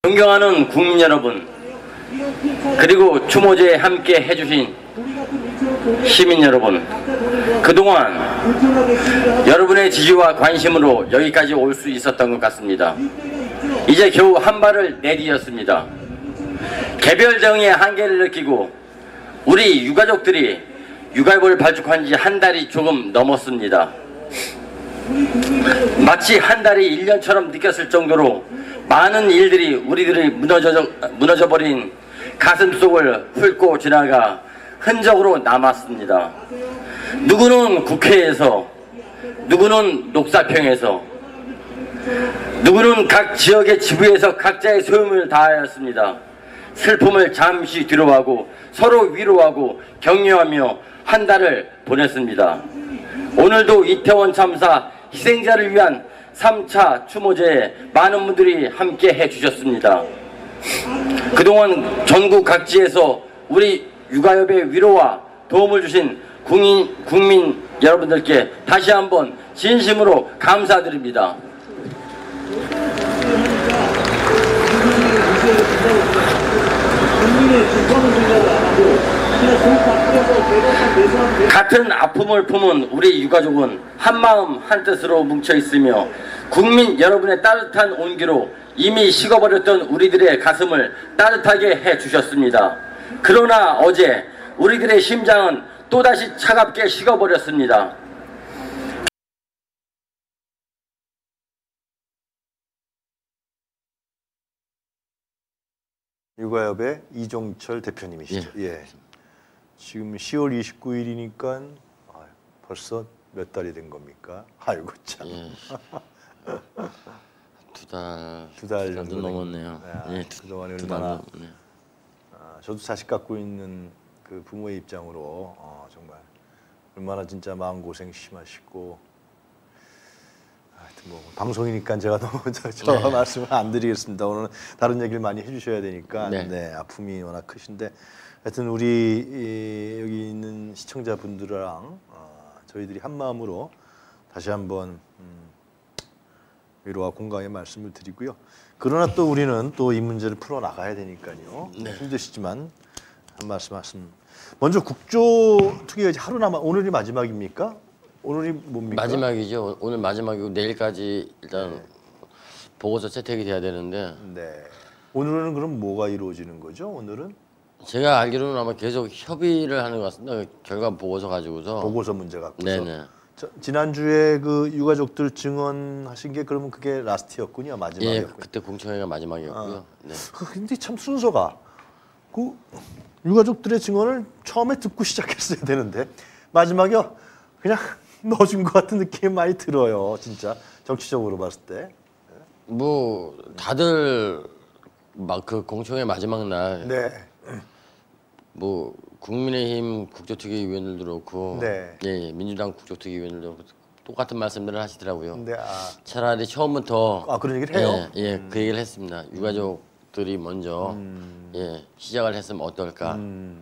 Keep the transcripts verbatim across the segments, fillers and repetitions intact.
존경하는 국민 여러분, 그리고 추모제에 함께 해주신 시민 여러분, 그동안 여러분의 지지와 관심으로 여기까지 올 수 있었던 것 같습니다. 이제 겨우 한 발을 내디뎠습니다. 개별정의의 한계를 느끼고 우리 유가족들이 유가협을 발족한 지 한 달이 조금 넘었습니다. 마치 한 달이 일 년처럼 느꼈을 정도로 많은 일들이 우리들이 무너져, 무너져버린 가슴속을 훑고 지나가 흔적으로 남았습니다. 누구는 국회에서, 누구는 녹사평에서, 누구는 각 지역의 지부에서 각자의 소임을 다하였습니다. 슬픔을 잠시 뒤로하고 서로 위로하고 격려하며 한 달을 보냈습니다. 오늘도 이태원 참사 희생자를 위한 삼 차 추모제에 많은 분들이 함께 해주셨습니다. 그동안 전국 각지에서 우리 유가협의 위로와 도움을 주신 국민, 국민 여러분들께 다시 한번 진심으로 감사드립니다. 같은 아픔을 품은 우리 유가족은 한마음 한뜻으로 뭉쳐있으며 국민 여러분의 따뜻한 온기로 이미 식어버렸던 우리들의 가슴을 따뜻하게 해주셨습니다. 그러나 어제 우리들의 심장은 또다시 차갑게 식어버렸습니다. 유가협의 이종철 대표님이시죠. 예. 예. 지금 시월 이십구일이니까 아, 벌써 몇 달이 된 겁니까? 아이고 참. 예. 두 달, 두 달 정도 넘었네요. 네, 예, 그동안에 얼마나. 네. 아, 저도 자식 갖고 있는 그 부모의 입장으로 어, 정말 얼마나 진짜 마음 고생 심하시고. 하여튼 뭐 방송이니까 제가 너무 저, 저 네. 말씀을 안 드리겠습니다. 오늘 다른 얘기를 많이 해주셔야 되니까 네. 네, 아픔이 워낙 크신데 하여튼 우리 이, 여기 있는 시청자분들랑 어, 저희들이 한 마음으로 다시 한번 음, 위로와 공감의 말씀을 드리고요. 그러나 또 우리는 또 이 문제를 풀어 나가야 되니까요. 네. 힘드시지만 한 말씀 말씀. 먼저 국조특위가 하루 남아 오늘이 마지막입니까? 오늘이 뭡니까? 마지막이죠. 오늘 마지막이고 내일까지 일단 네. 보고서 채택이 돼야 되는데. 네. 오늘은 그럼 뭐가 이루어지는 거죠? 오늘은? 제가 알기로는 아마 계속 협의를 하는 것 같습니다. 결과 보고서 가지고서. 보고서 문제 갖고서. 네네. 저, 지난주에 그 유가족들 증언하신 게 그러면 그게 라스트였군요. 마지막이었군요. 예, 그때 공청회가 마지막이었고요. 아. 네. 근데 참 순서가 그 유가족들의 증언을 처음에 듣고 시작했어야 되는데 마지막에 그냥 넣어준 것 같은 느낌이 많이 들어요. 진짜 정치적으로 봤을 때. 뭐 다들 막 그 공청회 마지막 날. 네. 뭐 국민의힘 국조특위 위원들도 그렇고, 네. 예, 예, 민주당 국조특위 위원들도 그렇고 똑같은 말씀들을 하시더라고요. 네, 아. 차라리 처음부터 아 그런 얘기를 해요. 예, 예 음. 그 얘기를 했습니다. 유가족들이 먼저 음. 예 시작을 했으면 어떨까. 음.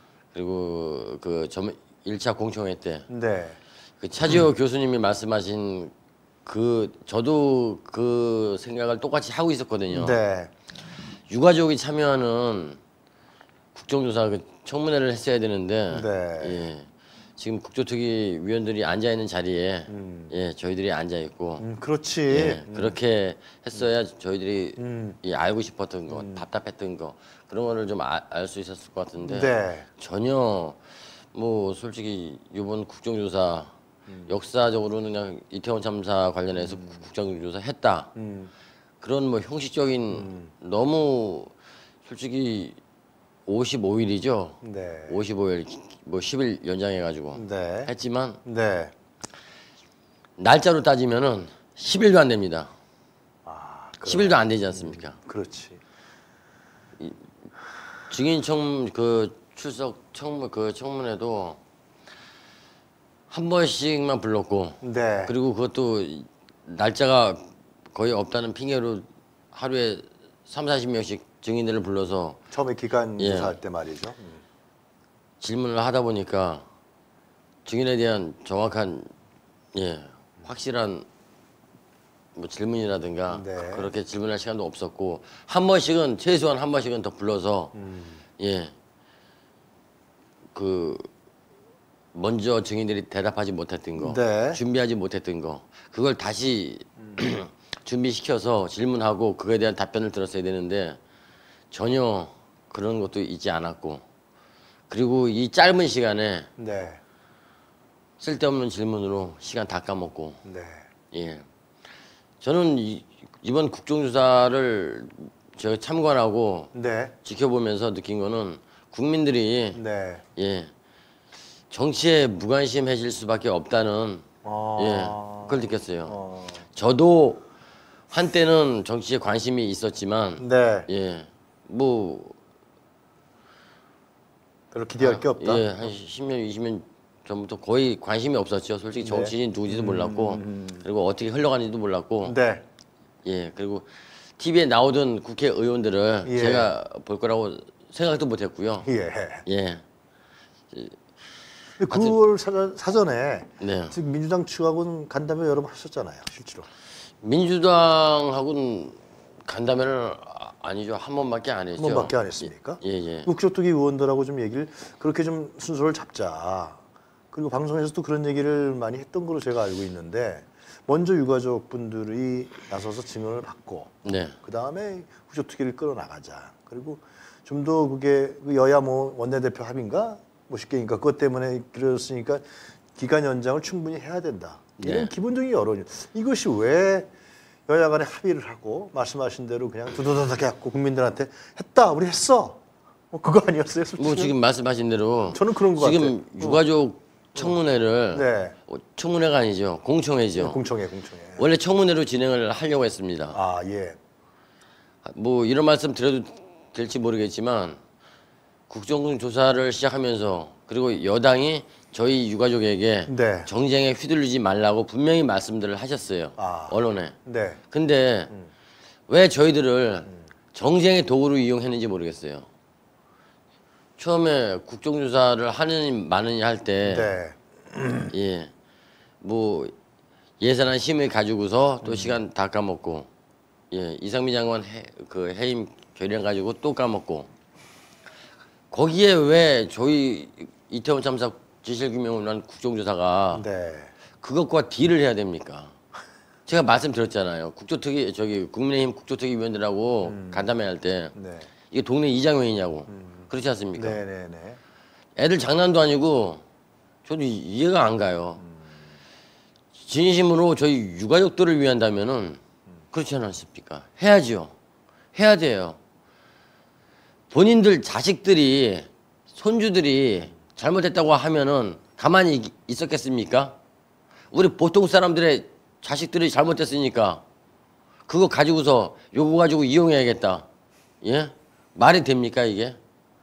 그리고 그 일 차 공청회 때 네. 그 차지호 음. 교수님이 말씀하신 그 저도 그 생각을 똑같이 하고 있었거든요. 네. 유가족이 참여하는 국정조사 그 청문회를 했어야 되는데 네. 예, 지금 국조특위 위원들이 앉아 있는 자리에 음. 예, 저희들이 앉아 있고 음, 그렇지. 예, 음. 그렇게 했어야 저희들이 음. 예, 알고 싶었던 거, 음. 답답했던 거 그런 거를 좀 알 수 있었을 것 같은데 네. 전혀 뭐 솔직히 이번 국정조사 음. 역사적으로는 그냥 이태원 참사 관련해서 음. 국정조사 했다. 음. 그런 뭐 형식적인 음. 너무 솔직히 오십오 일이죠. 네. 오십오 일 뭐 십 일 연장해가지고 네. 했지만 네. 날짜로 따지면은 십 일도 안 됩니다. 아, 십 일도 안 되지 않습니까? 음, 그렇지. 이, 증인 청 그 출석 청문 그 청문회도 한 번씩만 불렀고, 네. 그리고 그것도 날짜가 거의 없다는 핑계로 하루에 삼사십 명씩 증인들을 불러서 처음에 기간 예. 조사할 때 말이죠. 음. 질문을 하다 보니까 증인에 대한 정확한 예 확실한 뭐 질문이라든가 네. 그렇게 질문할 시간도 없었고 한 번씩은 최소한 한 번씩은 더 불러서 음. 예. 그 먼저 증인들이 대답하지 못했던 거, 네. 준비하지 못했던 거 그걸 다시 준비시켜서 질문하고 그거에 대한 답변을 들었어야 되는데 전혀 그런 것도 있지 않았고 그리고 이 짧은 시간에 네. 쓸데없는 질문으로 시간 다 까먹고 네. 예. 저는 이, 이번 국정조사를 제가 참관하고 네. 지켜보면서 느낀 거는 국민들이 네. 예 정치에 무관심해질 수밖에 없다는 아. 예 그걸 느꼈어요. 어. 저도 한때는 정치에 관심이 있었지만 네. 예뭐 별로 기대할 게 없다. 예, 한 십 년, 이십 년 전부터 거의 관심이 없었죠. 솔직히 정치인 누구지도 몰랐고 그리고 어떻게 흘러가는지도 몰랐고 네. 예 그리고 티비에 나오던 국회의원들을 예. 제가 볼 거라고 생각도 못했고요. 예. 예, 근데 그걸 사전, 사전에 네. 지금 민주당 측하고는 간담회 여러 번 하셨잖아요, 실제로. 민주당하고는 간담회를 아- 아니죠 한 번밖에 안 했죠. 한 번밖에 안 했습니까? 예, 예. 국조특위 의원들하고 좀 얘기를 그렇게 좀 순서를 잡자. 그리고 방송에서도 그런 얘기를 많이 했던 걸로 제가 알고 있는데 먼저 유가족 분들이 나서서 증언을 받고 네. 그 다음에 국조특위를 끌어나가자. 그리고 좀 더 그게 그 여야 뭐 원내대표 합의인가 뭐 쉽게니까 그것 때문에 그랬으니까 기간 연장을 충분히 해야 된다. 이런 네. 기본적인 여론. 이것이 왜 여야 간에 합의를 하고 말씀하신 대로 그냥 두두두둑 해갖고 국민들한테 했다 우리 했어 뭐 그거 아니었어요 솔직히? 뭐 지금 말씀하신 대로 저는 그런 것 지금 같아요. 유가족 청문회를 네. 어, 청문회가 아니죠 공청회죠. 공청회 공청회. 원래 청문회로 진행을 하려고 했습니다. 아 예. 뭐 이런 말씀 드려도 될지 모르겠지만 국정조사를 시작하면서 그리고 여당이 저희 유가족에게 네. 정쟁에 휘둘리지 말라고 분명히 말씀들을 하셨어요. 아. 언론에. 네. 근데 음. 왜 저희들을 정쟁의 도구로 이용했는지 모르겠어요. 처음에 국정조사를 하느니 마느니 할 때 네. 예. 뭐 예산안 심의 가지고서 음. 또 시간 다 까먹고 예. 이상민 장관 해, 그 해임 결의안 가지고 또 까먹고 거기에 왜 저희 이태원 참사 진실규명을 위한 국정조사가 네. 그것과 딜을 해야 됩니까? 제가 말씀드렸잖아요. 국조특위 저기 국민의힘 국조특위 위원들하고 음. 간담회 할 때 네. 이게 동네 이장회의냐고 그렇지 않습니까? 네네네. 애들 장난도 아니고 저도 이- 이해가 안 가요. 진심으로 저희 유가족들을 위한다면은 그렇지 않습니까? 해야지요. 해야 돼요. 본인들 자식들이 손주들이 잘못했다고 하면은 가만히 있- 있었겠습니까? 우리 보통 사람들의 자식들이 잘못했으니까 그거 가지고서 요거 가지고 이용해야겠다. 예? 말이 됩니까 이게?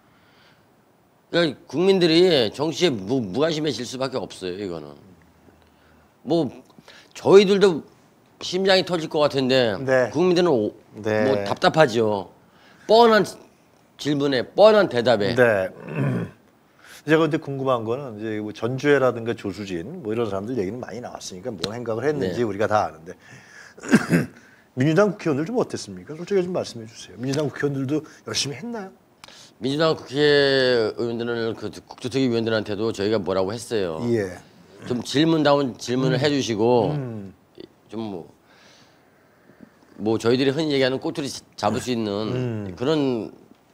그러니까 국민들이 정치에 무, 무관심해질 수밖에 없어요 이거는. 뭐 저희들도 심장이 터질 것 같은데 네. 국민들은 오- 네. 뭐 답답하죠. 뻔한 질문에 뻔한 대답에 네. 제가 근데 궁금한 거는 이제 뭐 전주회라든가 조수진 뭐 이런 사람들 얘기는 많이 나왔으니까 뭔 생각을 했는지 네. 우리가 다 아는데 민주당 국회의원들 좀 어땠습니까? 솔직히 좀 말씀해 주세요. 민주당 국회의원들도 열심히 했나요? 민주당 국회의원들은 그 국조특위 위원들한테도 저희가 뭐라고 했어요. 예. 좀 질문다운 질문을 해주시고 음. 좀 뭐 뭐 저희들이 흔히 얘기하는 꼬투리 잡을 수 있는 음. 그런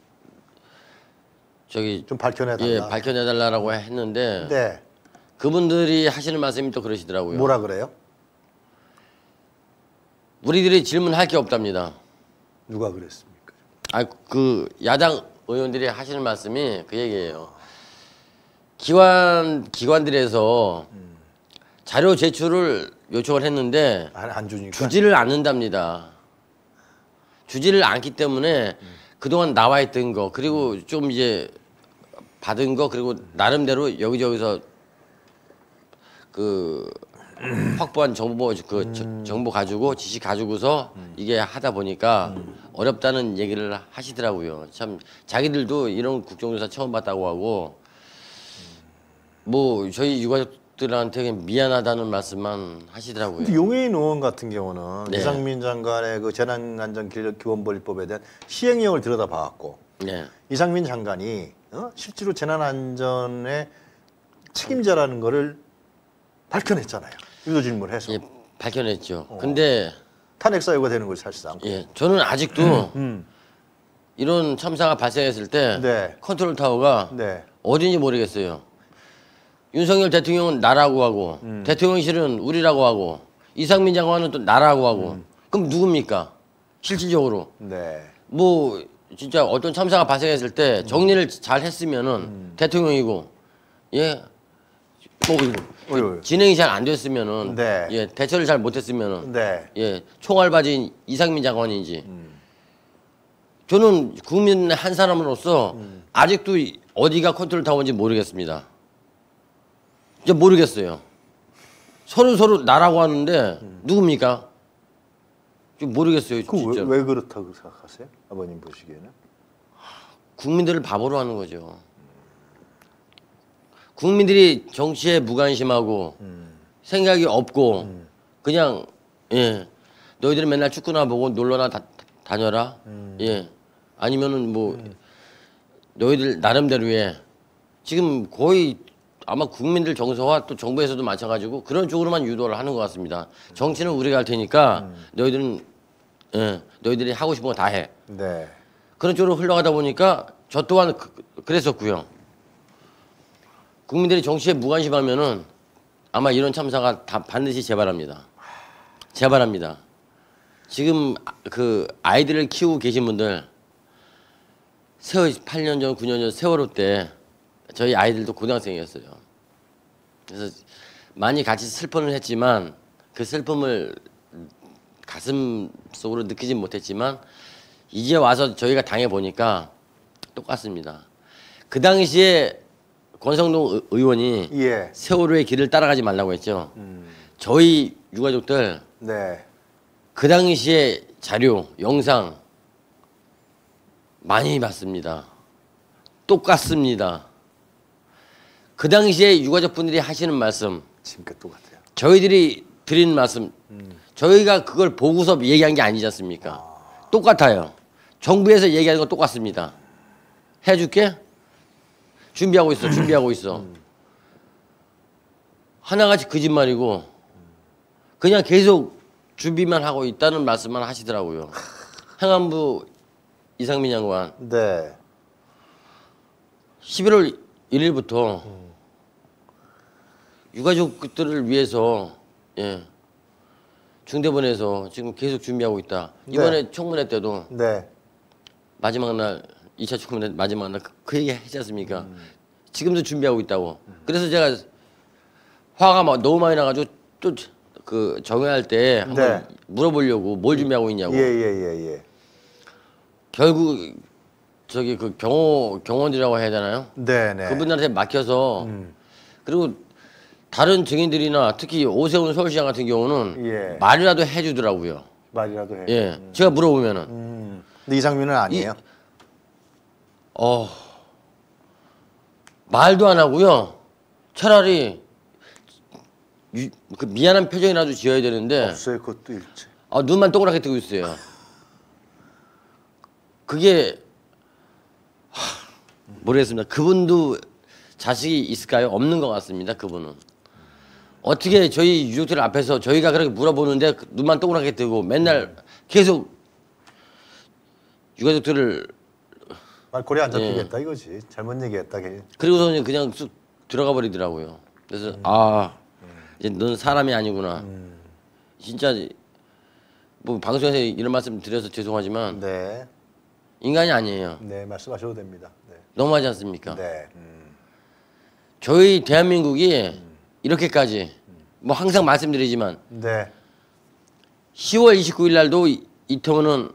저기 좀 밝혀내 달라. 예 밝혀내달라고 했는데 네. 그분들이 하시는 말씀이 또 그러시더라고요. 뭐라 그래요? 우리들이 질문할 게 없답니다. 누가 그랬습니까? 아 그 야당 의원들이 하시는 말씀이 그 얘기예요. 기관 기관들에서 자료 제출을 요청을 했는데 안, 안 주니까. 주지를 않는답니다. 주지를 않기 때문에 그동안 나와 있던 거 그리고 좀 이제 받은 거 그리고 나름대로 여기저기서 그 확보한 정보 그 저- 정보 가지고 지시 가지고서 이게 하다 보니까 어렵다는 얘기를 하시더라고요. 참 자기들도 이런 국정조사 처음 봤다고 하고 뭐 저희 유가족 유족들한테 미안하다는 말씀만 하시더라고요. 근데 용해인 의원 같은 경우는 네. 이상민 장관의 그 재난안전기본본법에 대한 시행령을 들여다봐왔고 네. 이상민 장관이 어? 실제로 재난안전의 책임자라는 거를 밝혀냈잖아요. 유도 질문해서 예, 밝혀냈죠. 어. 근데 탄핵 사유가 되는 거죠, 사실상. 예, 저는 아직도 음, 음. 이런 참사가 발생했을 때 네. 컨트롤 타워가 네. 어딘지 모르겠어요. 윤석열 대통령은 나라고 하고 음. 대통령실은 우리라고 하고 이상민 장관은 또 나라고 하고 음. 그럼 누굽니까? 실질적으로 네. 뭐 진짜 어떤 참사가 발생했을 때 정리를 음. 잘 했으면은 음. 대통령이고 예. 뭐 어이, 진행이 잘 안 됐으면은 네. 예 대처를 잘 못했으면은 네. 예 총알바지인 이상민 장관인지 음. 저는 국민 한 사람으로서 음. 아직도 어디가 컨트롤 타워인지 모르겠습니다. 이제 모르겠어요. 서로 서로 나라고 하는데 음. 누굽니까? 좀 모르겠어요. 진짜. 왜, 왜 그렇다고 생각하세요? 아버님 보시기에는? 국민들을 바보로 하는 거죠. 국민들이 정치에 무관심하고 음. 생각이 없고 음. 그냥 예 너희들은 맨날 축구나 보고 놀러나 다, 다녀라 음. 예 아니면은 뭐 음. 너희들 나름대로의 지금 거의 아마 국민들 정서와 또 정부에서도 마찬가지고 그런 쪽으로만 유도를 하는 것 같습니다. 정치는 우리가 할 테니까 음. 너희들은 예 너희들이 하고 싶은 거 다 해. 네. 그런 쪽으로 흘러가다 보니까 저 또한 그, 그랬었고요. 국민들이 정치에 무관심하면은 아마 이런 참사가 다 반드시 재발합니다. 재발합니다. 지금 그 아이들을 키우고 계신 분들 세월 팔 년 전, 구 년 전 세월호 때 저희 아이들도 고등학생이었어요. 그래서 많이 같이 슬픔을 했지만 그 슬픔을 가슴 속으로 느끼진 못했지만 이제 와서 저희가 당해 보니까 똑같습니다. 그 당시에 권성동 의원이 예. 세월호의 길을 따라가지 말라고 했죠. 음. 저희 유가족들 네. 그 당시에 자료, 영상 많이 봤습니다. 똑같습니다. 그 당시에 유가족분들이 하시는 말씀 지금까지 똑같아요. 저희들이 드리는 말씀 음. 저희가 그걸 보고서 얘기한 게 아니지 않습니까? 아. 똑같아요. 정부에서 얘기하는 거 똑같습니다. 해줄게? 준비하고 있어. 준비하고 있어. 음. 하나같이 거짓말이고 그냥 계속 준비만 하고 있다는 말씀만 하시더라고요. 행안부 이상민 장관. 네. 십일월 일일부터 음. 유가족들을 위해서 예. 중대본에서 지금 계속 준비하고 있다. 이번에 네. 청문회 때도 네. 마지막 날 이 차 청문회 마지막 날 그 얘기 했지 않습니까? 음. 지금도 준비하고 있다고. 음. 그래서 제가 화가 막 너무 많이 나가지고 또 그 정회할 때 한번 네. 물어보려고 뭘 준비하고 있냐고. 예예예 예, 예, 예. 결국 저기 그 경호 경호원이라고 해야 되나요? 네네. 그분들한테 막혀서 음. 그리고 다른 증인들이나 특히 오세훈 서울시장 같은 경우는 예. 말이라도 해주더라고요. 말이라도 해. 예, 음. 제가 물어보면은. 음. 근데 이상민은 아니에요. 이, 어 말도 안 하고요. 차라리 유, 그 미안한 표정이라도 지어야 되는데. 없어요, 그것도 일체. 아 눈만 동그랗게 뜨고 있어요. 그게 하, 모르겠습니다. 그분도 자식이 있을까요? 없는 것 같습니다. 그분은. 어떻게 저희 유족들 앞에서 저희가 그렇게 물어보는데 눈만 동그랗게 뜨고 맨날 계속 유가족들을 말꼬리 안 잡히겠다 예. 이거지. 잘못 얘기했다. 그리고서는 그냥 쑥 들어가 버리더라고요. 그래서 음. 아 이제 넌 사람이 아니구나. 음. 진짜 뭐 방송에서 이런 말씀 드려서 죄송하지만 네. 인간이 아니에요. 네 말씀하셔도 됩니다. 네. 너무하지 않습니까? 네. 음. 저희 대한민국이 음. 이렇게까지 뭐 항상 말씀드리지만 네. 시월 이십구일 날도 이태원은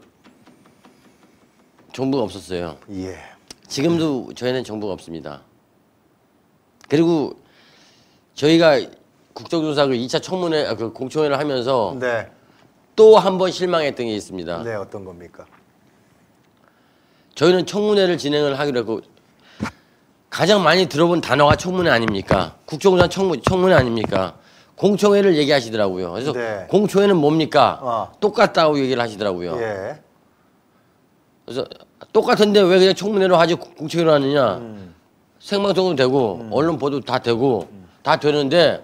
정부가 없었어요. 예. 지금도 저희는 정부가 없습니다. 그리고 저희가 국정조사 그 이 차 청문회 그 공청회를 하면서 네. 또 한 번 실망했던 게 있습니다. 네, 어떤 겁니까? 저희는 청문회를 진행을 하기로 했고 가장 많이 들어본 단어가 청문회 아닙니까? 국정조사 청문, 청문회 아닙니까? 공청회를 얘기하시더라고요. 그래서 네. 공청회는 뭡니까? 어. 똑같다고 얘기를 하시더라고요. 예. 그래서 똑같은데 왜 그냥 청문회로 하지 공청회로 하느냐? 음. 생방송도 되고 음. 언론 보도 다 되고 음. 다 되는데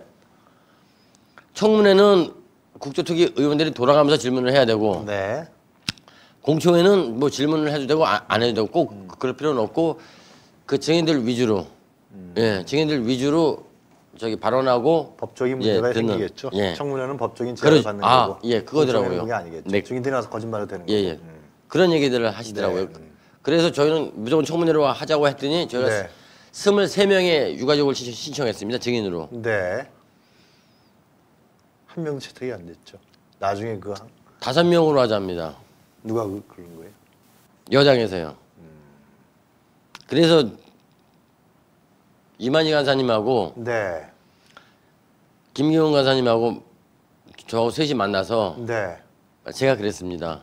청문회는 국조특위 의원들이 돌아가면서 질문을 해야 되고 네. 공청회는 뭐 질문을 해도 되고 아, 안 해도 되고 꼭 음. 그럴 필요는 없고 그 증인들 위주로 음. 예 증인들 위주로 저기 발언하고 법적인 문제가 예, 생기겠죠. 예. 청문회는 법적인 제한을 받는 아, 거고 예, 그거더라고요. 그게 아니겠죠. 네. 증인들이 나서 거짓말을 되는 예, 거고. 예. 음. 그런 얘기들을 하시더라고요. 네. 음. 그래서 저희는 무조건 청문회로 하자고 했더니 저희가 네. 스물세 명의 유가족을 신청했습니다. 증인으로. 네. 한 명도 채택이 안 됐죠. 나중에 그 한- 다섯 명으로 하자입니다. 누가 그, 그런 거예요? 여당에서요. 음. 그래서 이만희 간사님하고 네. 김기훈 간사님하고 저하고 셋이 만나서 네. 제가 그랬습니다.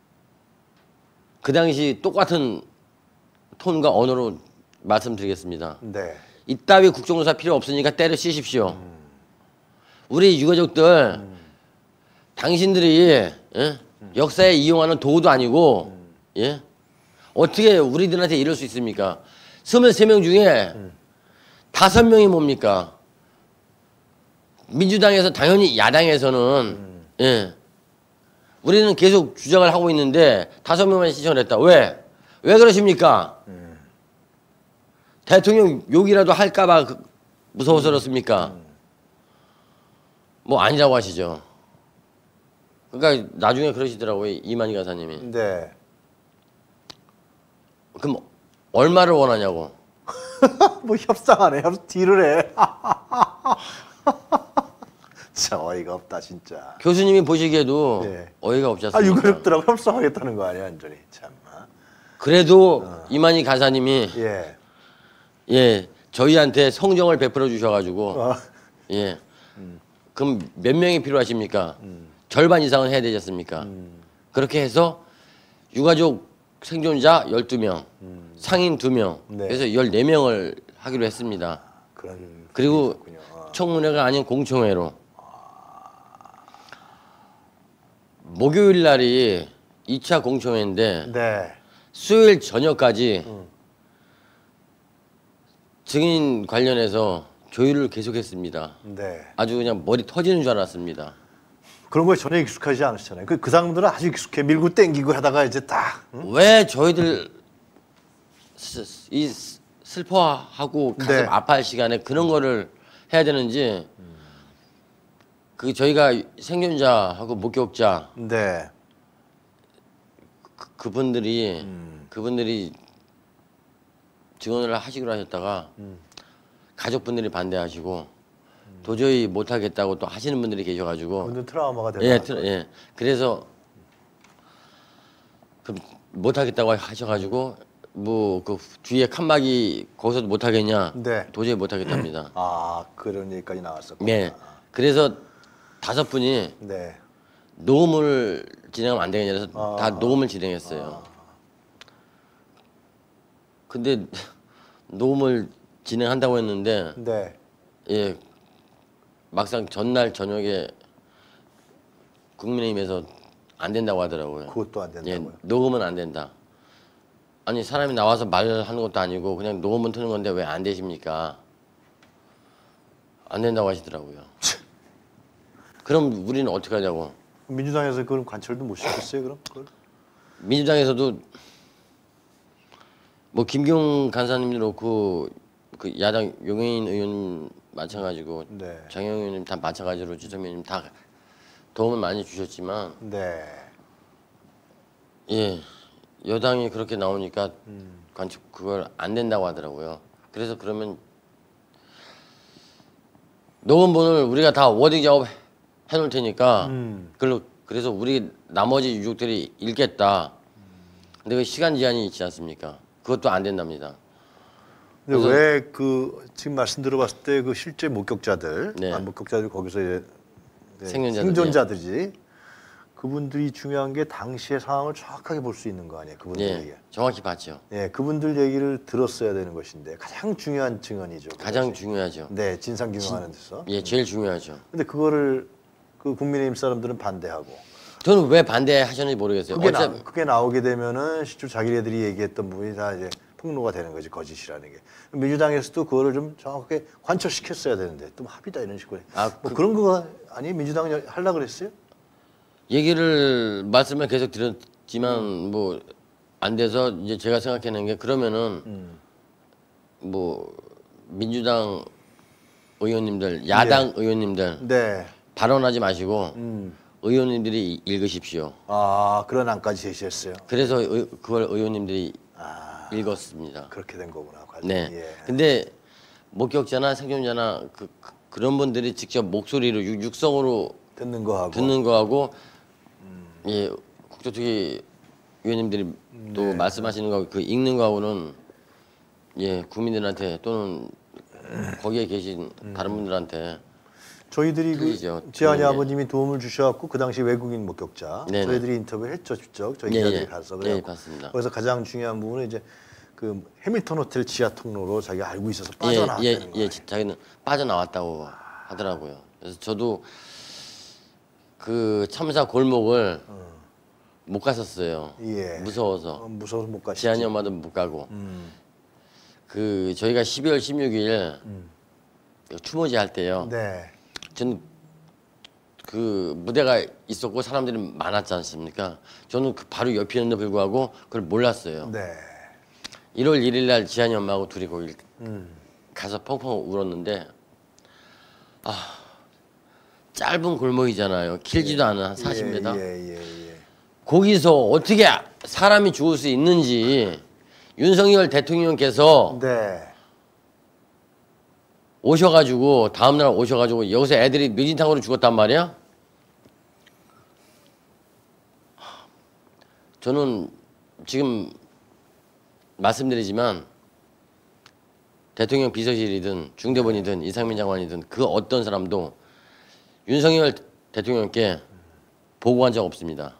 그 당시 똑같은 톤과 언어로 말씀드리겠습니다. 네. 이따위 국정조사 필요 없으니까 때려 씌십시오. 음. 우리 유가족들 음. 당신들이 예? 음. 역사에 이용하는 도구도 아니고 음. 예? 어떻게 우리들한테 이럴 수 있습니까? 스물세 명 중에 음. 다섯 명이 뭡니까? 민주당에서 당연히 야당에서는 음. 예. 우리는 계속 주장을 하고 있는데 다섯 명만 신청을 했다. 왜? 왜 그러십니까? 음. 대통령 욕이라도 할까봐 그 무서워서 그렇습니까? 음. 뭐 아니라고 하시죠. 그러니까 나중에 그러시더라고요. 이만희 간사님이. 네. 그럼 얼마를 원하냐고. 뭐 협상하네. 협 딜을 해. 진짜 어이가 없다 진짜. 교수님이 보시기에도 네. 어이가 없지 않습니까? 아 유가족들하고 협상하겠다는 거 아니야 완전히 참나. 그래도 어. 이만희 간사님이 예. 예 저희한테 성정을 베풀어 주셔가지고 어. 예 음. 그럼 몇 명이 필요하십니까? 음. 절반 이상은 해야 되지 않습니까? 음. 그렇게 해서 유가족 생존자 열두 명, 음. 상인 두 명, 네. 그래서 열네 명을 하기로 했습니다. 그런 그리고 어. 청문회가 아닌 공청회로. 목요일 날이 이 차 공청회인데 네. 수요일 저녁까지 음. 증인 관련해서 조율을 계속했습니다. 네. 아주 그냥 머리 터지는 줄 알았습니다. 그런 거에 전혀 익숙하지 않으시잖아요. 그, 그 사람들은 아주 익숙해. 밀고 땡기고 하다가 이제 딱. 응? 왜 저희들 스, 이 슬퍼하고 가슴 네. 아파할 시간에 그런 거를 해야 되는지 음. 그 저희가 생존자하고 목격자 네. 그, 그분들이 음. 그분들이 증언을 하시기로 하셨다가 음. 가족분들이 반대하시고 음. 도저히 못하겠다고 또 하시는 분들이 계셔가지고 완전 트라우마가 되는 예, 트라, 예. 그래서 그 못하겠다고 하셔가지고 뭐 그 뒤에 칸막이 거기서도 못하겠냐? 네. 도저히 못하겠답니다. 아 그런 얘기까지 나왔었구나. 네. 그래서 다섯 분이 네. 녹음을 진행하면 안 되겠냐 그래서 아, 다 녹음을 진행했어요. 아. 근데 녹음을 진행한다고 했는데 네. 예 막상 전날 저녁에 국민의힘에서 안 된다고 하더라고요. 그것도 안 된다고요? 예, 녹음은 안 된다. 아니 사람이 나와서 말하는 것도 아니고 그냥 녹음은 트는 건데 왜 안 되십니까? 안 된다고 하시더라고요. 그럼 우리는 어떻게 하냐고. 민주당에서 그런 관철도 못 시켰어요 그럼? 그걸? 민주당에서도 뭐 김경 간사님도 그렇고 그 야당 용해인 의원 마찬가지고 네. 장영 의원님 다 마찬가지로 주성민 의원님 다 도움을 많이 주셨지만 네. 예 여당이 그렇게 나오니까 음. 관측 그걸 안 된다고 하더라고요. 그래서 그러면 녹음본을 우리가 다 워딩 작업 해놓을 테니까 음. 그래서 우리 나머지 유족들이 읽겠다. 근데 그 시간 제한이 있지 않습니까? 그것도 안 된답니다. 근데 왜 그 지금 말씀 들어봤을 때 그 실제 목격자들, 네. 아, 목격자들 거기서 이제 생존자들, 생존자들이 그 그분들이 중요한 게 당시의 상황을 정확하게 볼 수 있는 거 아니에요, 그분들 얘기. 네, 정확히 봤죠. 예, 그분들 얘기를 들었어야 되는 것인데 가장 중요한 증언이죠. 가장 그것이. 중요하죠. 네, 진상 규명하는 데서. 예, 제일 중요하죠. 근데 그거를 그 국민의힘 사람들은 반대하고. 저는 왜 반대하셨는지 모르겠어요. 그게, 어차... 나, 그게 나오게 되면은 실제 자기네들이 얘기했던 부분이 다 이제 폭로가 되는 거지, 거짓이라는 게. 민주당에서도 그거를 좀 정확하게 관철시켰어야 되는데 또 합의다 이런 식으로. 아, 뭐 그... 그런 거 아니 민주당이 하려고 그랬어요? 얘기를 말씀을 계속 드렸지만 음. 뭐 안 돼서 이제 제가 생각하는 게 그러면은 음. 뭐 민주당 의원님들, 야당 예. 의원님들 네. 발언하지 마시고 음. 의원님들이 읽으십시오. 아 그런 안까지 제시했어요. 그래서 의, 그걸 의원님들이 아, 읽었습니다. 그렇게 된 거구나. 과연. 네. 예. 근데 목격자나 생존자나 그, 그, 그런 분들이 직접 목소리로 육, 육성으로 듣는 거하고 듣는 거하고 음. 예 국토특위 위원님들이 네. 또 말씀하시는 거 그 읽는 거하고는 예 국민들한테 또는 거기에 계신 음. 다른 분들한테 저희들이 그 지한이 예. 아버님이 도움을 주셔갖고 그 당시 외국인 목격자 네네. 저희들이 인터뷰를 했죠, 직접 저희 기자들이 예. 가서 그래요. 예, 봤습니다. 그래서 가장 중요한 부분은 이제 그 해밀턴 호텔 지하 통로로 자기가 알고 있어서 빠져나왔다는 예, 예, 거예요. 예, 자기는 빠져나왔다고 하더라고요. 그래서 저도 그 참사 골목을 어. 못 갔었어요. 예. 무서워서. 어, 무서워서 못 가시지. 지한이 엄마도 못 가고. 음. 그 저희가 십이월 십육일 음. 추모제 할 때요. 네. 저는 그 무대가 있었고 사람들이 많았지 않습니까? 저는 그 바로 옆에 있는데 불구하고 그걸 몰랐어요. 네. 일월 일일 날 지한이 엄마하고 둘이 거기 음. 가서 펑펑 울었는데 아 짧은 골목이잖아요. 길지도 예. 않은 한 사십 미터. 예, 예, 예, 예. 거기서 어떻게 사람이 죽을 수 있는지 윤석열 대통령께서 네. 오셔가지고 다음날 오셔가지고 여기서 애들이 뇌진탕으로 죽었단 말이야? 저는 지금 말씀드리지만 대통령 비서실이든 중대본이든 이상민 장관이든 그 어떤 사람도 윤석열 대통령께 보고한 적 없습니다.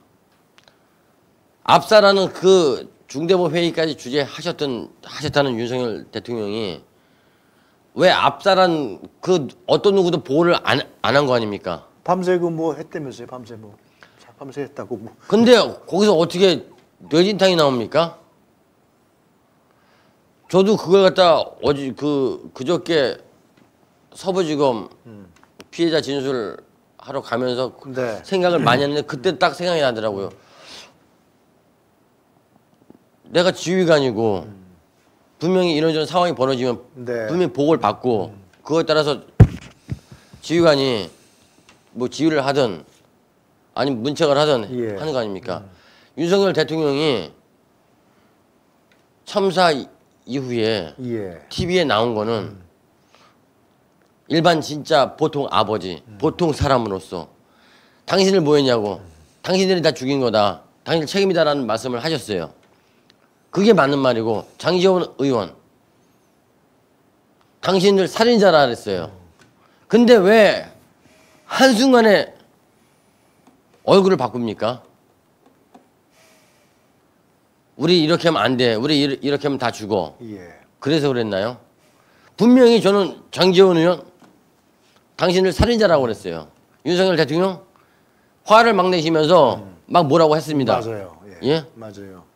압사라는 그 중대본 회의까지 주재하셨던 하셨다는 윤석열 대통령이 왜 압사란 그 어떤 누구도 보호를 안 안 한 거 아닙니까? 밤새 그 뭐 했다면서요? 밤새 뭐 밤새 했다고 뭐. 근데 거기서 어떻게 뇌진탕이 나옵니까? 저도 그걸 갖다 어제 그 그저께 서부지검 음. 피해자 진술 하러 가면서 네. 생각을 많이 했는데 그때 딱 생각이 나더라고요. 내가 지휘관이고 음. 분명히 이런저런 상황이 벌어지면 네. 분명히 보고를 받고 음. 그거에 따라서 지휘관이 뭐 지휘를 하든 아니면 문책을 하든 예. 하는 거 아닙니까? 음. 윤석열 대통령이 참사 이후에 예. 티비에 나온 거는 음. 일반 진짜 보통 아버지, 음. 보통 사람으로서 당신을 뭐 했냐고 음. 당신들이 다 죽인 거다. 당신 책임이다라는 말씀을 하셨어요. 그게 맞는 말이고 장지원 의원 당신들 살인자라 그랬어요. 근데 왜 한순간에 얼굴을 바꿉니까? 우리 이렇게 하면 안 돼. 우리 이렇게 하면 다 죽어. 예. 그래서 그랬나요? 분명히 저는 장지원 의원 당신을 살인자라고 그랬어요. 윤석열 대통령 화를 막 내시면서 음. 막 뭐라고 했습니다. 맞아요. 예. 예? 맞아요.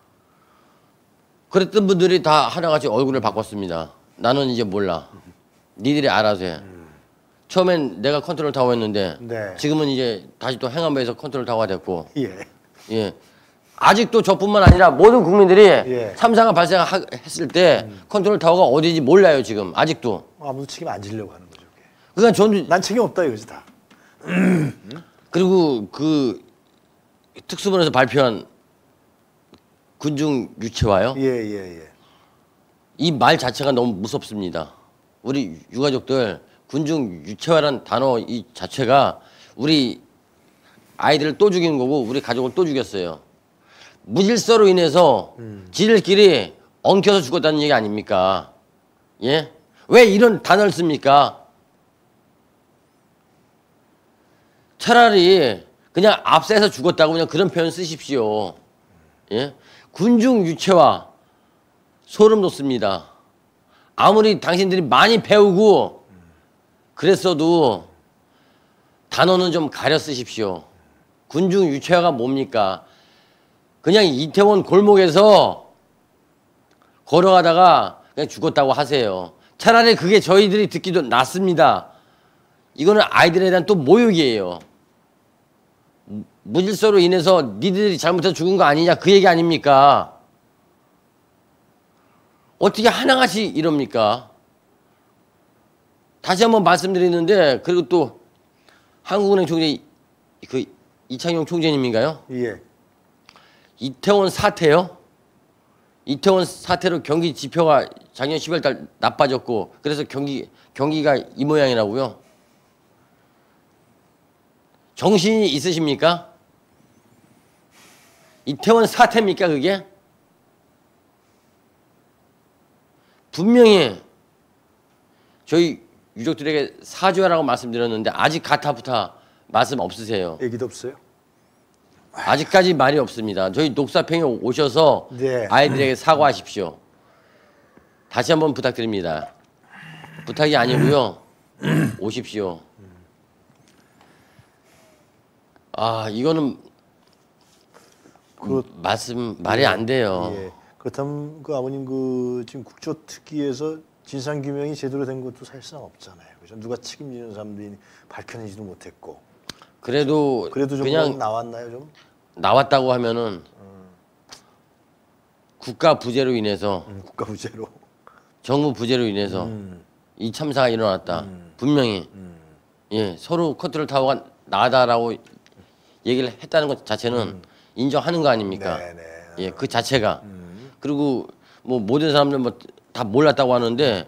그랬던 분들이 다 하나같이 얼굴을 바꿨습니다. 나는 이제 몰라. 니들이 알아서 해. 음. 처음엔 내가 컨트롤 타워였는데 네. 지금은 이제 다시 또 행안부에서 컨트롤 타워가 됐고 예. 예. 아직도 저뿐만 아니라 모든 국민들이 예. 참사가 발생했을 때 음. 컨트롤 타워가 어디인지 몰라요 지금 아직도. 아무도 책임 안 지려고 하는 거죠. 그게. 그러니까 저는 난 책임 없다 이거지 다. 그리고 그 특수본에서 발표한 군중 유체화요? 예예예. 예, 예. 이 말 자체가 너무 무섭습니다. 우리 유가족들 군중 유체화란 단어 이 자체가 우리 아이들을 또 죽인 거고 우리 가족을 또 죽였어요. 무질서로 인해서 음. 지들끼리 엉켜서 죽었다는 얘기 아닙니까? 예? 왜 이런 단어를 씁니까? 차라리 그냥 앞세서 죽었다고 그냥 그런 표현 쓰십시오. 예? 군중 유체화 소름 돋습니다. 아무리 당신들이 많이 배우고 그랬어도 단어는 좀 가려 쓰십시오. 군중 유체화가 뭡니까? 그냥 이태원 골목에서 걸어가다가 그냥 죽었다고 하세요. 차라리 그게 저희들이 듣기도 낫습니다. 이거는 아이들에 대한 또 모욕이에요. 무질서로 인해서 니들이 잘못해서 죽은 거 아니냐 그 얘기 아닙니까? 어떻게 하나같이 이럽니까? 다시 한번 말씀드리는데 그리고 또 한국은행 총재 그 이창용 총재님인가요? 예. 이태원 사태요? 이태원 사태로 경기 지표가 작년 십이월 달 나빠졌고 그래서 경기 경기가 이 모양이라고요? 정신이 있으십니까? 이태원 사태입니까 그게? 분명히 저희 유족들에게 사죄하라고 말씀드렸는데 아직 가타부타 말씀 없으세요. 얘기도 없어요? 아직까지 말이 없습니다. 저희 녹사평에 오셔서 네. 아이들에게 사과하십시오. 다시 한번 부탁드립니다. 부탁이 아니고요. 오십시오. 아 이거는 그, 말씀 말이 안 돼요. 예. 그렇다면 그 아버님 그 지금 국조특위에서 진상 규명이 제대로 된 것도 사실상 없잖아요. 그죠? 누가 책임지는 사람들이 밝혀내지도 못했고. 그래도 그래도 좀 그냥 나왔나요 좀? 나왔다고 하면은 음. 국가 부재로 인해서 음, 국가 부재로. 정부 부재로 인해서 음. 이 참사가 일어났다. 음. 분명히 음. 예 서로 컨트롤 타워가 나다라고 얘기를 했다는 것 자체는 음. 인정하는 거 아닙니까? 네네. 예, 그 자체가 음. 그리고 뭐 모든 사람들 뭐 다 몰랐다고 하는데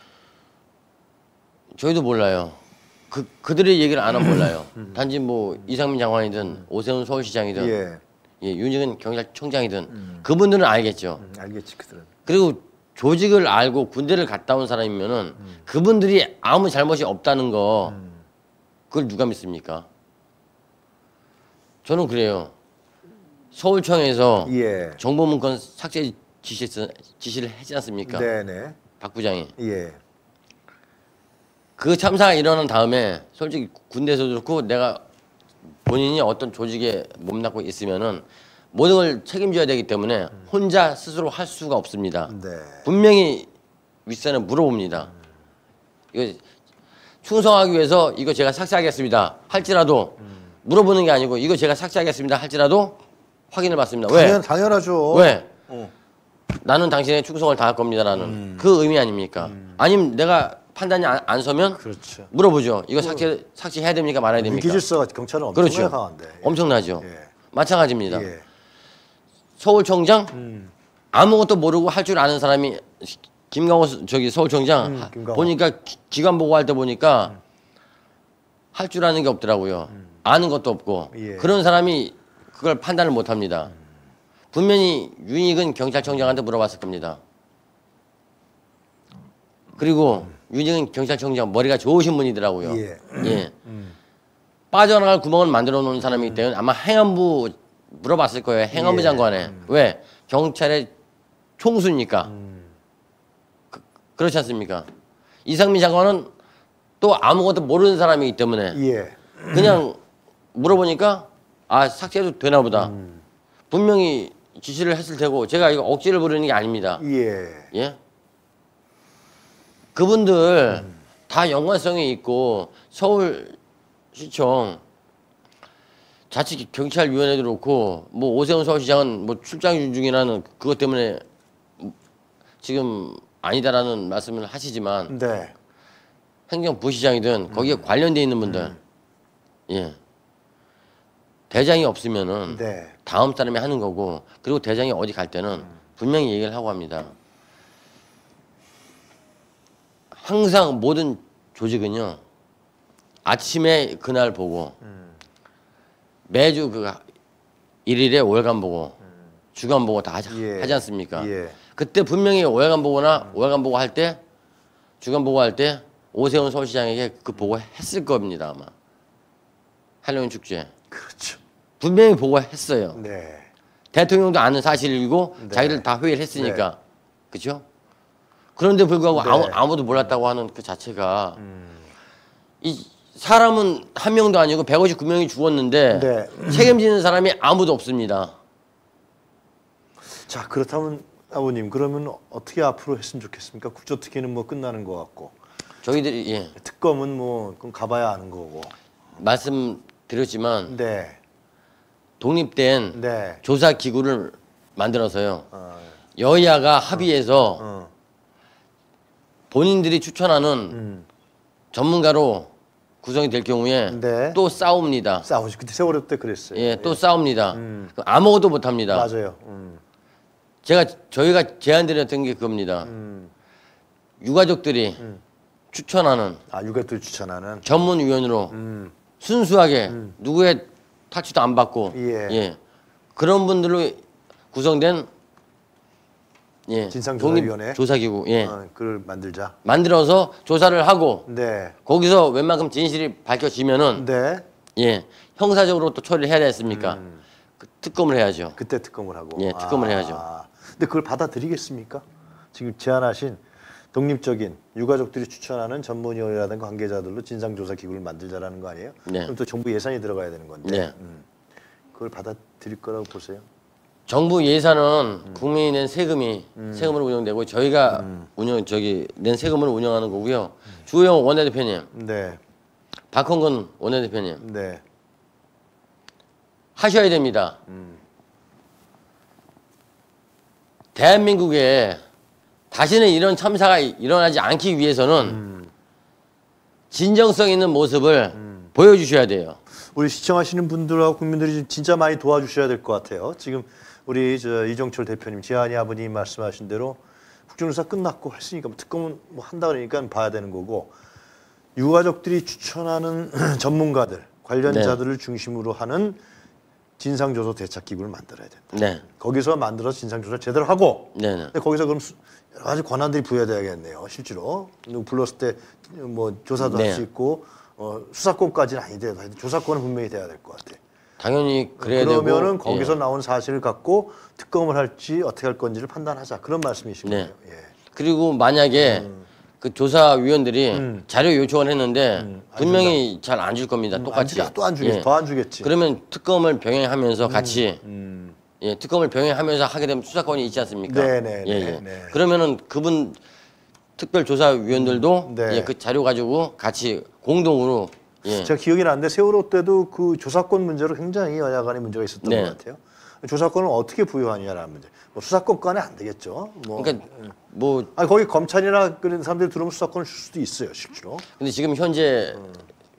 저희도 몰라요. 그 그들의 얘기를 안 하면 몰라요. 음. 단지 뭐 이상민 장관이든 오세훈 서울시장이든 예. 예, 윤희근 경찰청장이든 음. 그분들은 알겠죠. 음, 알겠지 그들은. 그리고 조직을 알고 군대를 갔다 온 사람이면은 음. 그분들이 아무 잘못이 없다는 거 음. 그걸 누가 믿습니까? 저는 그래요. 서울청에서 예. 정보문건 삭제 지시, 지시를 했지 않습니까? 네네. 박 부장이. 예. 그 참사가 일어난 다음에 솔직히 군대에서도 그렇고 내가 본인이 어떤 조직에 몸담고 있으면은 모든 걸 책임져야 되기 때문에 혼자 스스로 할 수가 없습니다. 네. 분명히 윗선에 물어봅니다. 이거 충성하기 위해서 이거 제가 삭제하겠습니다. 할지라도 물어보는 게 아니고 이거 제가 삭제하겠습니다. 할지라도 확인을 받습니다. 당연, 왜? 당연하죠. 왜? 어. 나는 당신의 충성을 다할 겁니다라는 음. 그 의미 아닙니까? 음. 아니면 내가 판단이 안, 안 서면 그렇죠. 물어보죠. 이거 삭제 삭제해야 됩니까 말아야 됩니까? 위기질서가 경찰은 엄청나게 그렇죠. 강한데. 예. 엄청나죠. 예. 마찬가지입니다. 예. 서울청장 음. 아무것도 모르고 할 줄 아는 사람이 김강호 저기 서울청장 음, 하- 김강호. 보니까 기- 기관 보고할 때 보니까 음. 할 줄 아는 게 없더라고요. 아는 것도 없고 예. 그런 사람이 그걸 판단을 못합니다. 분명히 윤익은 경찰청장한테 물어봤을 겁니다. 그리고 윤익은 경찰청장 머리가 좋으신 분이더라고요. 예. 예. 음. 빠져나갈 구멍을 만들어 놓은 사람이기 때문에 아마 행안부 물어봤을 거예요. 행안부 예. 장관에. 음. 왜? 경찰의 총수니까. 음. 그렇지 않습니까? 이상민 장관은 또 아무것도 모르는 사람이기 때문에 예. 그냥 물어보니까 아 삭제해도 되나 보다. 음. 분명히 지시를 했을 테고 제가 이거 억지를 부르는 게 아닙니다. 예. 예? 그분들 다 연관성이 있고 서울시청 자칫 경찰위원회도 그렇고 뭐 오세훈 서울시장은 뭐 출장 중이라는 그것 때문에 지금 아니다라는 말씀을 하시지만 네. 행정부시장이든 거기에 관련돼 있는 분들 예 대장이 없으면은 네. 다음 사람이 하는 거고 그리고 대장이 어디 갈 때는 분명히 얘기를 하고 합니다. 항상 모든 조직은요 아침에 그날 보고 매주 그 일일에 월간 보고 주간 보고 다 하지, 예. 하지 않습니까? 예. 그때 분명히 월간 보고나 월간 보고 할 때 주간 보고 할 때 오세훈 서울시장에게 그 보고 했을 겁니다 아마 할로윈 축제 그렇죠. 분명히 보고했어요. 네. 대통령도 아는 사실이고 네. 자기들 다 회의를 했으니까. 네. 그죠? 그런데 불구하고 네. 아무, 아무도 몰랐다고 하는 그 자체가 음. 이 사람은 한 명도 아니고 백오십구 명이 죽었는데 네. 책임지는 사람이 아무도 없습니다. 자, 그렇다면 아버님 그러면 어떻게 앞으로 했으면 좋겠습니까? 국조특위는 뭐 끝나는 것 같고 저희들이 예. 특검은 뭐 그건 가봐야 아는 거고. 말씀드렸지만 네. 독립된 네. 조사 기구를 만들어서요. 어. 여야가 합의해서 어. 본인들이 추천하는 음. 전문가로 구성이 될 경우에 네. 또 싸웁니다. 싸우지. 그때 세월호 때 그랬어요. 예, 또 싸웁니다. 음. 아무것도 못합니다. 맞아요. 음. 제가 저희가 제안드렸던 게 그겁니다. 음. 유가족들이 음. 추천하는 아, 유가족들이 추천하는. 전문위원으로 음. 순수하게 음. 누구의 타치도 안 받고 예. 예. 그런 분들로 구성된 예. 진상조사위원회 조사기구 예. 어, 그걸 만들자. 만들어서 조사를 하고 네. 거기서 웬만큼 진실이 밝혀지면은 네. 예. 형사적으로 또 처리를 해야 되지 않습니까? 음. 그 특검을 해야죠. 그때 특검을 하고. 예, 특검을 아. 해야죠. 근데 그걸 받아들이겠습니까? 지금 제안하신 독립적인 유가족들이 추천하는 전문위원이라든가 관계자들로 진상조사 기구를 만들자라는 거 아니에요? 네. 그럼 또 정부 예산이 들어가야 되는 건데. 네. 음. 그걸 받아들일 거라고 보세요? 정부 예산은 음. 국민이 낸 세금이 세금으로 운영되고 저희가 음. 운영 저기 낸 세금으로 운영하는 거고요. 주호영 원내대표님, 네. 박헌근 원내대표님 네. 하셔야 됩니다. 음. 대한민국에 다시는 이런 참사가 일어나지 않기 위해서는 음. 진정성 있는 모습을 보여주셔야 돼요. 우리 시청하시는 분들하고 국민들이 진짜 많이 도와주셔야 될 것 같아요. 지금 우리 저 이종철 대표님, 지한이 아버님 말씀하신 대로 국정조사 끝났고 했으니까 뭐 특검은 뭐 한다 그러니까 봐야 되는 거고 유가족들이 추천하는 전문가들, 관련자들을 네. 중심으로 하는 진상조사 대책기구를 만들어야 된다. 네. 거기서 만들어서 진상조사를 제대로 하고 네. 근데 거기서 그럼 여러 가지 권한들이 부여돼야겠네요. 실제로 누구 불렀을 때 뭐 조사도 네. 할 수 있고 어, 수사권까지는 아니더라도 조사권은 분명히 돼야 될 것 같아. 당연히 그래야 그러면은 되고 거기서 예. 나온 사실을 갖고 특검을 할지 어떻게 할 건지를 판단하자 그런 말씀이신 네. 거예요. 예. 그리고 만약에 음. 그 조사위원들이 음. 자료 요청을 했는데 음, 안 분명히 잘 안 줄 겁니다. 음, 똑같이. 또 안 주겠지. 예. 더 안 주겠지. 그러면 특검을 병행하면서 같이 음. 예, 특검을 병행하면서 하게 되면 수사권이 있지 않습니까? 네네. 예, 예. 네. 그러면 그분 특별조사위원들도 네. 예, 그 자료 가지고 같이 공동으로 예. 제가 기억이 나는데 세월호 때도 그 조사권 문제로 굉장히 여야 간에 문제가 있었던 네. 것 같아요. 조사권을 어떻게 부여하느냐라는 문제. 뭐 수사권과는 안 되겠죠. 뭐. 그러니까 뭐 아니 거기 검찰이나 그런 사람들이 들어오면 수사권을 줄 수도 있어요, 실제로. 근데 지금 현재 음.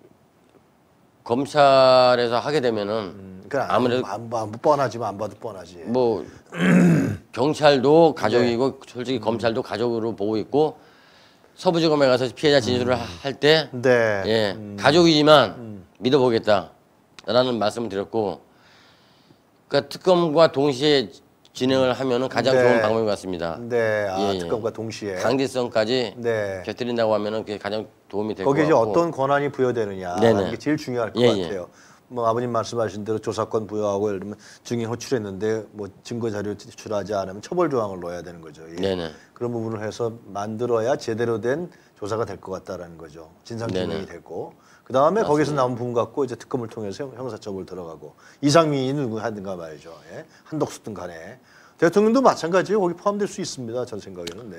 검찰에서 하게 되면은 음, 그러니까 아무래도 안, 안, 안 뻔하지만 안 봐도 뻔하지. 뭐 경찰도 가족이고 네. 솔직히 음. 검찰도 가족으로 보고 있고 서부지검에 가서 피해자 진술을 음. 할 때 네. 예, 음. 가족이지만 음. 믿어보겠다라는 말씀을 드렸고 그러니까 특검과 동시에 진행을 하면은 가장 네. 좋은 방법인 것 같습니다. 네, 아, 예, 예. 특검과 동시에 강제성까지 네. 곁들인다고 하면은 그게 가장 도움이 될 것 거기에 같고 이제 어떤 권한이 부여되느냐 이게 제일 중요할 것 예, 같아요. 예. 뭐 아버님 말씀하신 대로 조사권 부여하고 예를 들면 증인 호출했는데 뭐 증거 자료 제출하지 않으면 처벌 조항을 넣어야 되는 거죠. 예. 네네. 그런 부분을 해서 만들어야 제대로 된 조사가 될 것 같다라는 거죠. 진상 규명이 되고 그 다음에 거기서 나온 부분 갖고 이제 특검을 통해서 형- 형사처벌 들어가고 이상민이 누구 하든가 말이죠. 예. 한덕수든 간에 대통령도 마찬가지예요. 거기 포함될 수 있습니다. 전 생각에는. 네.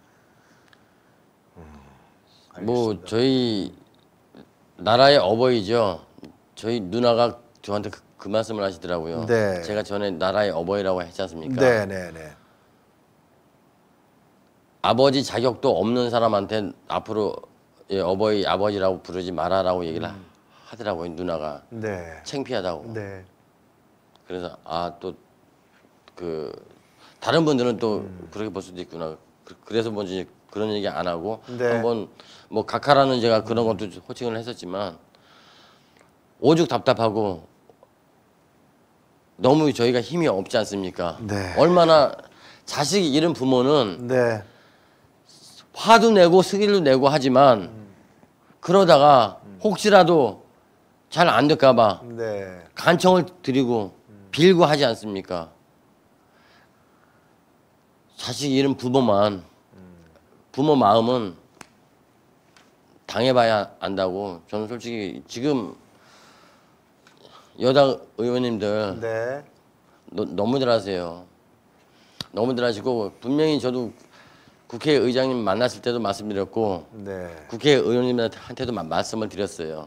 음, 뭐 저희 나라의 어버이죠. 저희 누나가 저한테 그, 그 말씀을 하시더라고요. 네. 제가 전에 나라의 어버이라고 했지 않습니까? 네, 네, 네. 아버지 자격도 없는 사람한테 앞으로 예, 어버이 아버지라고 부르지 마라라고 얘기를 음. 하더라고요. 누나가 네. 창피하다고. 네. 그래서 아 또 그 다른 분들은 또 음. 그렇게 볼 수도 있구나. 그, 그래서 뭔지 그런 얘기 안 하고 네. 한번 뭐 각하라는 제가 그런 것도 호칭을 했었지만 오죽 답답하고 너무 저희가 힘이 없지 않습니까? 네. 얼마나 자식이 잃은 부모는 네. 화도 내고 승질도 내고 하지만 음. 그러다가 음. 혹시라도 잘 안 될까봐 네. 간청을 드리고 빌고 하지 않습니까? 자식 잃은 부모만 부모 마음은 당해봐야 안다고 저는 솔직히 지금 여당 의원님들 네. 너, 너무들 하세요. 너무들 하시고 분명히 저도 국회의장님 만났을 때도 말씀드렸고 네. 국회의원님한테도 마- 말씀을 드렸어요.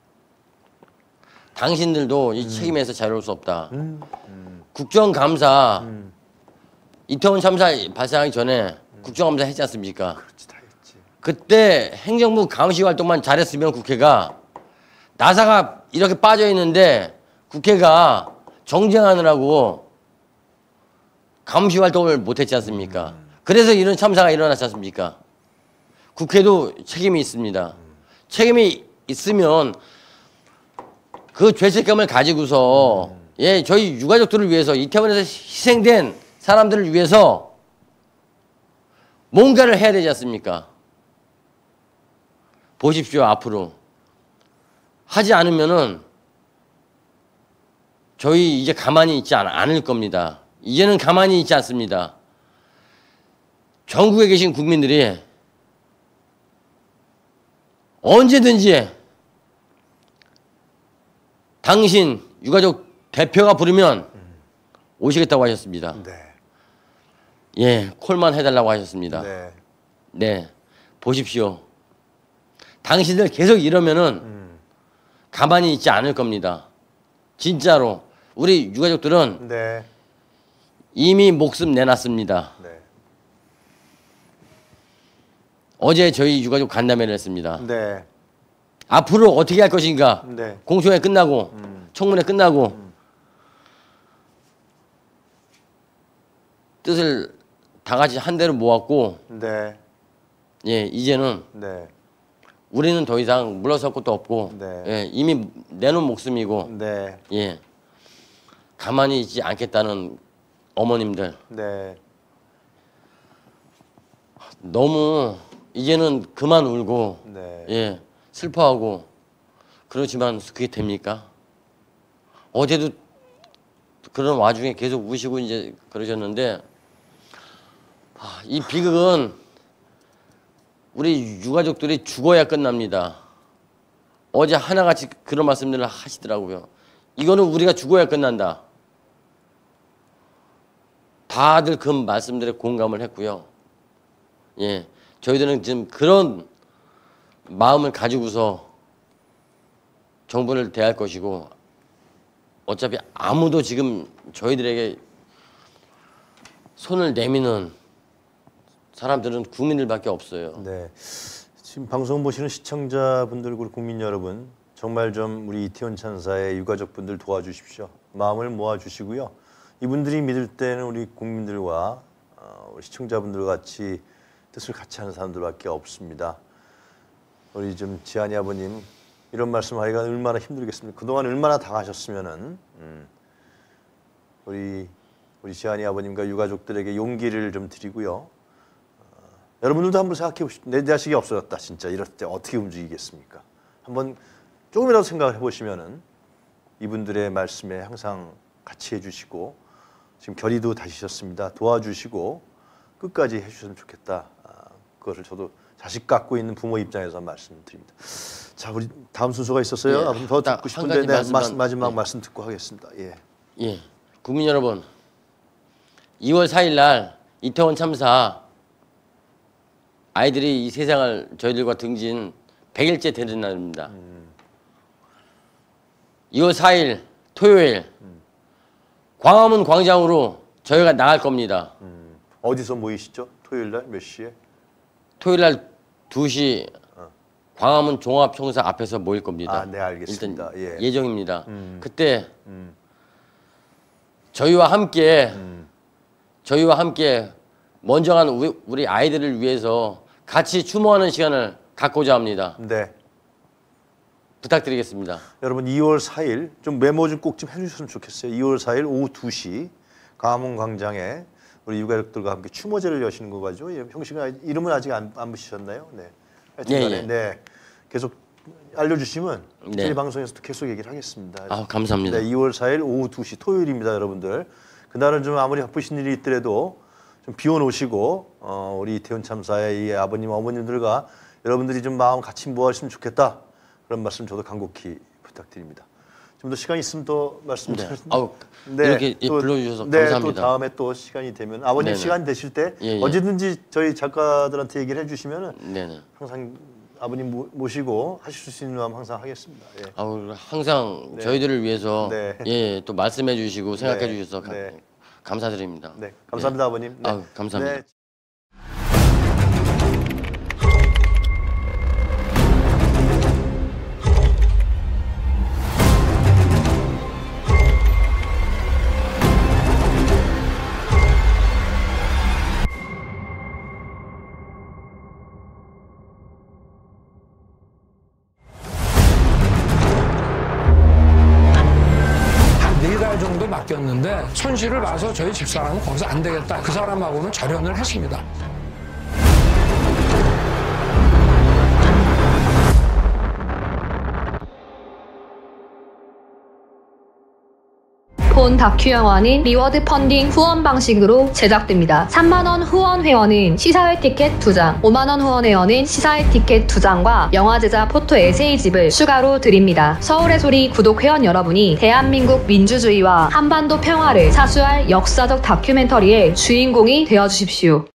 당신들도 이 책임에서 자유로울 수 없다. 음. 음. 국정감사 음. 이태원 참사 발생하기 전에 국정감사 했지 않습니까? 그렇지, 다 했지. 그때 행정부 감시 활동만 잘했으면 국회가 나사가 이렇게 빠져 있는데 국회가 정쟁하느라고 감시 활동을 못했지 않습니까? 그래서 이런 참사가 일어났지 않습니까? 국회도 책임이 있습니다. 책임이 있으면 그 죄책감을 가지고서 예 저희 유가족들을 위해서 이태원에서 희생된 사람들을 위해서 뭔가를 해야 되지 않습니까? 보십시오 앞으로 하지 않으면은 저희 이제 가만히 있지 않, 않을 겁니다. 이제는 가만히 있지 않습니다. 전국에 계신 국민들이 언제든지 당신 유가족 대표가 부르면 오시겠다고 하셨습니다. 네. 예, 콜만 해달라고 하셨습니다. 네. 네, 보십시오. 당신들 계속 이러면은 음. 가만히 있지 않을 겁니다. 진짜로 우리 유가족들은 네. 이미 목숨 내놨습니다. 네. 어제 저희 유가족 간담회를 했습니다. 네. 앞으로 어떻게 할 것인가? 네. 공청회 끝나고 음. 청문회 끝나고 뜻을 다 같이 한 대로 모았고 네. 예 이제는 네. 우리는 더 이상 물러설 것도 없고 네. 예, 이미 내놓은 목숨이고 네. 예 가만히 있지 않겠다는 어머님들 네. 너무 이제는 그만 울고 네. 예 슬퍼하고 그렇지만 그게 됩니까? 어제도 그런 와중에 계속 우시고 이제 그러셨는데 아, 이 비극은 우리 유가족들이 죽어야 끝납니다. 어제 하나같이 그런 말씀들을 하시더라고요. 이거는 우리가 죽어야 끝난다. 다들 그 말씀들에 공감을 했고요. 예, 저희들은 지금 그런 마음을 가지고서 정부를 대할 것이고 어차피 아무도 지금 저희들에게 손을 내미는 사람들은 국민들밖에 없어요. 네. 지금 방송 보시는 시청자분들 그리고 국민 여러분 정말 좀 우리 이태원 참사의 유가족분들 도와주십시오. 마음을 모아주시고요. 이분들이 믿을 때는 우리 국민들과 어, 우리 시청자분들 같이 뜻을 같이 하는 사람들밖에 없습니다. 우리 좀 지한이 아버님 이런 말씀하기가 얼마나 힘들겠습니까? 그동안 얼마나 당하셨으면은 음, 우리 우리 지한이 아버님과 유가족들에게 용기를 좀 드리고요. 어, 여러분들도 한번 생각해 보십시오. 내 자식이 없어졌다 진짜 이럴 때 어떻게 움직이겠습니까? 한번 조금이라도 생각을 해보시면은 이분들의 말씀에 항상 같이 해주시고 지금 결의도 다지셨습니다. 도와주시고 끝까지 해주셨으면 좋겠다. 아, 그것을 저도 자식 갖고 있는 부모 입장에서 말씀드립니다. 자, 우리 다음 순서가 있었어요. 예, 앞으로 더 딱 듣고 한 싶은데 가지 네, 말씀만- 말씀, 마지막 예. 말씀 듣고 하겠습니다. 예. 예, 국민 여러분, 이월 사일 날 이태원 참사 아이들이 이 세상을 저희들과 등진 백 일째 되는 날입니다. 음. 이월 사일 토요일 광화문 광장으로 저희가 나갈 겁니다. 음. 어디서 모이시죠? 토요일 날 몇 시에? 토요일 날 두 시 광화문 종합청사 앞에서 모일 겁니다. 아, 네, 알겠습니다. 일단 예. 예정입니다. 음. 그때 음. 저희와 함께 음. 저희와 함께 먼저 간 우리, 우리 아이들을 위해서 같이 추모하는 시간을 갖고자 합니다. 네. 부탁드리겠습니다. 여러분 이월 사일 좀 메모 좀 꼭 좀 해주셨으면 좋겠어요. 이월 사일 오후 두 시 광화문 광장에 우리 유가족들과 함께 추모제를 여시는 거 가지고 예, 형식은 아직- 이름은 아직 안, 안 붙이셨나요? 네. 예, 하여튼간에, 예. 네. 계속 알려주시면 네. 저희 방송에서도 계속 얘기를 하겠습니다. 아, 감사합니다. 네, 이월 사일 오후 두 시 토요일입니다, 여러분들. 그날은 좀 아무리 바쁘신 일이 있더라도 좀 비워놓으시고 어, 우리 이태원 참사의 이 아버님, 어머님들과 여러분들이 좀 마음 같이 모아주시면 좋겠다. 그런 말씀 저도 간곡히 부탁드립니다. 좀 더 시간 있으면 또 말씀 네. 드리겠습니다. 아우, 이렇게 불러주셔서 네, 감사합니다. 또 다음에 또 시간이 되면 아버님 네네. 시간 되실 때 예, 예. 언제든지 저희 작가들한테 얘기를 해주시면은 네네. 항상 아버님 모- 모시고 하실 수 있는 마음 항상 하겠습니다. 예. 아우, 항상 네. 저희들을 위해서 네. 예, 또 말씀해 주시고 생각해 네. 주셔서 가- 네. 감사드립니다. 네, 감사합니다, 예. 아버님. 네. 아우, 감사합니다. 네. 한 네 달 정도 맡겼는데 손실을 봐서 저희 집사람은 거기서 안 되겠다. 그 사람하고는 절연을 했습니다. 본 다큐 영화는 리워드 펀딩 후원 방식으로 제작됩니다. 삼만 원 후원 회원은 시사회 티켓 두 장, 오만 원 후원 회원은 시사회 티켓 두 장과 영화 제작 포토 에세이집을 추가로 드립니다. 서울의 소리 구독 회원 여러분이 대한민국 민주주의와 한반도 평화를 사수할 역사적 다큐멘터리의 주인공이 되어주십시오.